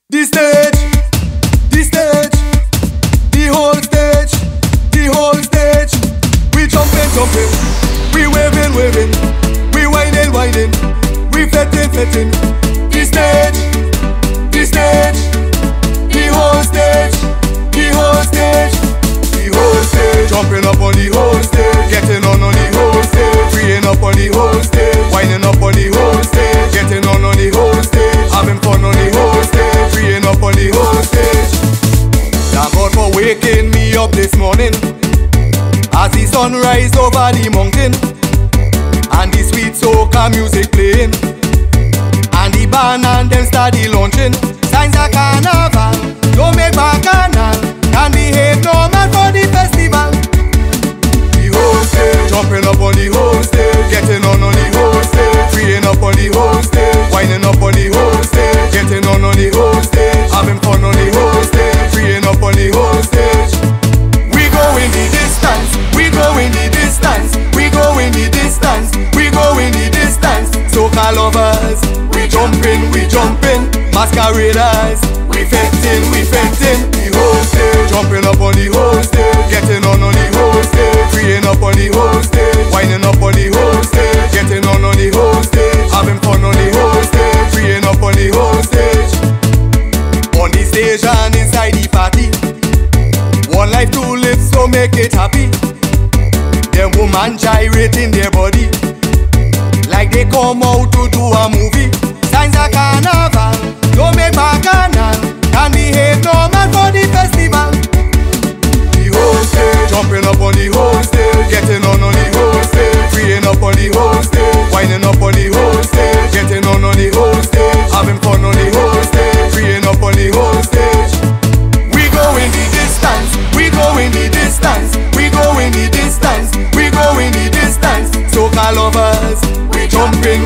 The stage, the whole stage. We jumping, we waving, we whining, we fetting. The stage, the whole stage, jumping up on the whole stage, getting on the whole stage, freeing up on the whole stage, winding up on the whole stage, getting on the whole stage, having fun on the whole stage, freeing up on the whole stage. Thank God for waking me up this morning, as the sun rise over the mountain, and the sweet soca music playing, and the band and them steady launching. Signs of carnival, don't make bacchanal, can behave normal for the festival. The whole stage, jumping up on the whole stage, getting on the whole stage, freeing up on the whole stage, winding up on the whole stage, getting on the whole stage, having fun on the whole stage, freeing up on the whole stage. We go in the distance, we go in the distance, we go in the distance, we go in the distance. Soca lovers, we jumping, masqueraders, we fetting, the whole stage, jumping up on the whole stage, getting on the whole stage, freeing up on the whole stage, winding up on the whole stage, getting on the whole stage, having fun on the whole stage, freeing up on the whole stage. On the stage and inside the party, one life to live, so make it happy. Them woman gyrating their body, like they come out to do a movie. Signs of carnival, don't make bacchanal, can behave normal for the festival. The whole stage, jumping up on the whole stage, getting on the whole stage, freeing up on the whole stage, winding up on the whole stage, getting on the whole stage, having fun on the whole stage, freeing up on the whole stage. We go in the distance, we go in the distance, we go in the distance, we go in the distance. Soca lovers, we jumping,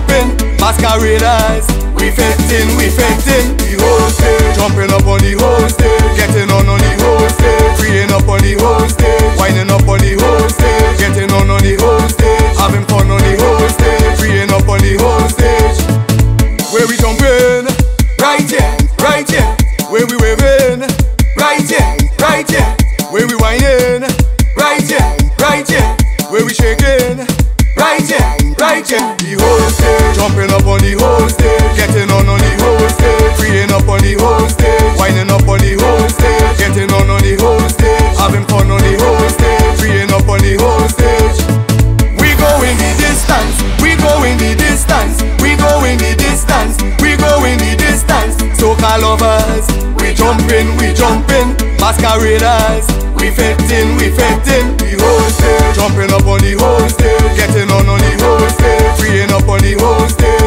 masqueraders, we fetting, the whole stage, jumping up on the whole stage, getting on the whole stage, freeing up on the whole stage, winding up on the whole stage, getting on the whole stage, having fun on the whole stage, freeing up on the whole stage. Where we jumping, right here, where we waving, right here, where we whining, right here, where we shaking, right here. The whole stage, jumping up on the whole stage, getting on the whole stage, freeing up on the whole stage, winding up on the whole stage, getting on the whole stage, having fun on the whole stage, freeing up on the whole stage. We go in the distance, we go in the distance, we go in the distance, we go in the distance. Soca lovers, we jumping, masqueraders, we fetting, the whole stage, jumping up on the whole stage, getting on the whole stage, freeing up on the whole stage.